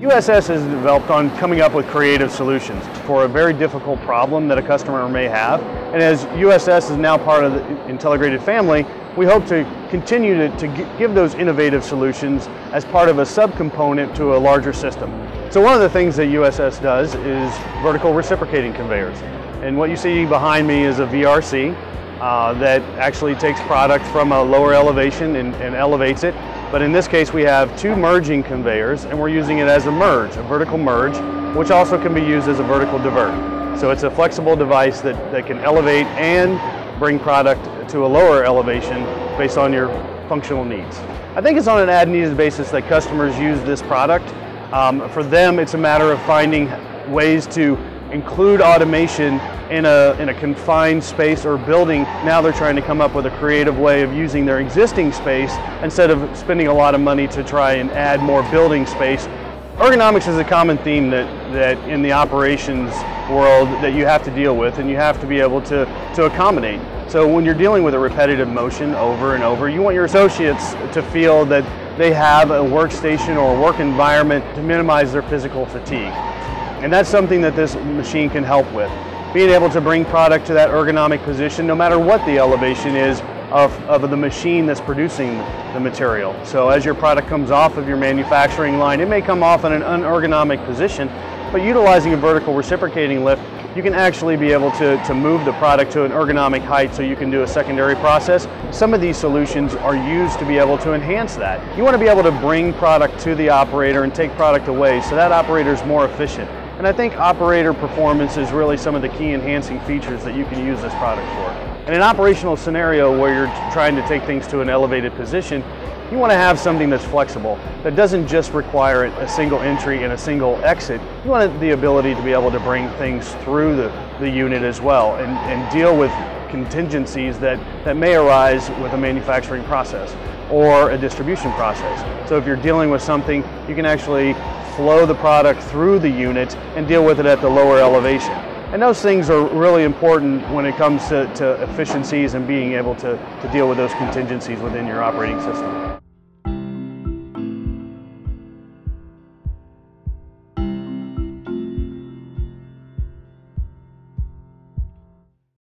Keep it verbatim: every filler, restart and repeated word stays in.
U S S is developed on coming up with creative solutions for a very difficult problem that a customer may have. And as U S S is now part of the Intelligrated family, we hope to continue to, to give those innovative solutions as part of a subcomponent to a larger system. So one of the things that U S S does is vertical reciprocating conveyors. And what you see behind me is a V R C uh, that actually takes product from a lower elevation and, and elevates it. But in this case, we have two merging conveyors, and we're using it as a merge, a vertical merge, which also can be used as a vertical divert. So it's a flexible device that, that can elevate and bring product to a lower elevation based on your functional needs. I think it's on an as-needed basis that customers use this product. Um, for them, it's a matter of finding ways to include automation in a, in a confined space or building. Now they're trying to come up with a creative way of using their existing space instead of spending a lot of money to try and add more building space. Ergonomics is a common theme that, that in the operations world that you have to deal with, and you have to be able to, to accommodate. So when you're dealing with a repetitive motion over and over, you want your associates to feel that they have a workstation or a work environment to minimize their physical fatigue. And that's something that this machine can help with. Being able to bring product to that ergonomic position no matter what the elevation is of, of the machine that's producing the material. So as your product comes off of your manufacturing line, it may come off in an unergonomic position, but utilizing a vertical reciprocating lift, you can actually be able to, to move the product to an ergonomic height so you can do a secondary process. Some of these solutions are used to be able to enhance that. You want to be able to bring product to the operator and take product away so that operator is more efficient. And I think operator performance is really some of the key enhancing features that you can use this product for. In an operational scenario where you're trying to take things to an elevated position, you want to have something that's flexible, that doesn't just require a single entry and a single exit. You want the ability to be able to bring things through the, the unit as well and, and deal with contingencies that, that may arise with a manufacturing process or a distribution process. So if you're dealing with something, you can actually flow the product through the unit and deal with it at the lower elevation. And those things are really important when it comes to, to efficiencies and being able to, to deal with those contingencies within your operating system.